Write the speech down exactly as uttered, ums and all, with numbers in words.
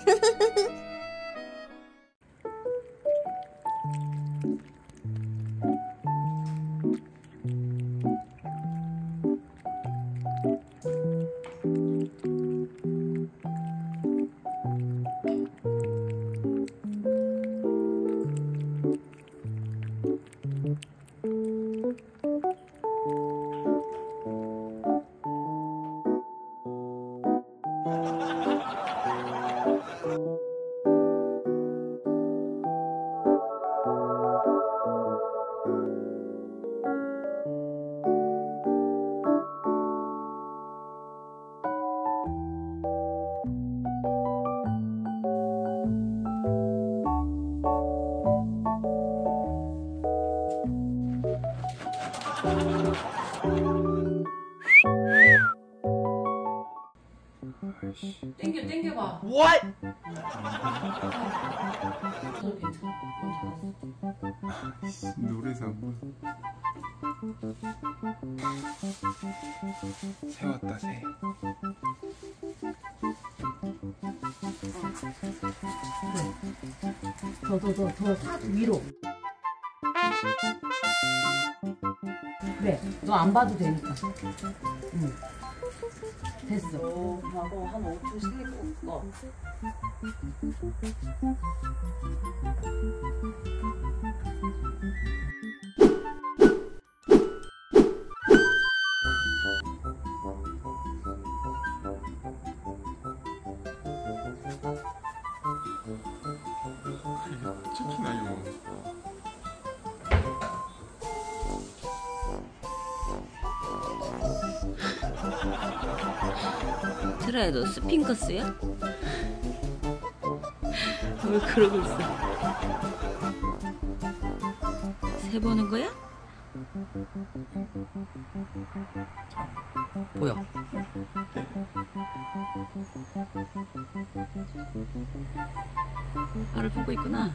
땡겨 땡겨봐. What? 노래상 세웠다 새. 더 더 더 더 사 위로. 그래, 너 안 봐도 되니까. 응. 됐어. 어, 하고 한 오 초씩 꺾어. 치킨 아니고. 트라야, 너 스핑커스야? 왜 그러고 있어? 세 보는 거야? 보여. 나를 보고 있구나.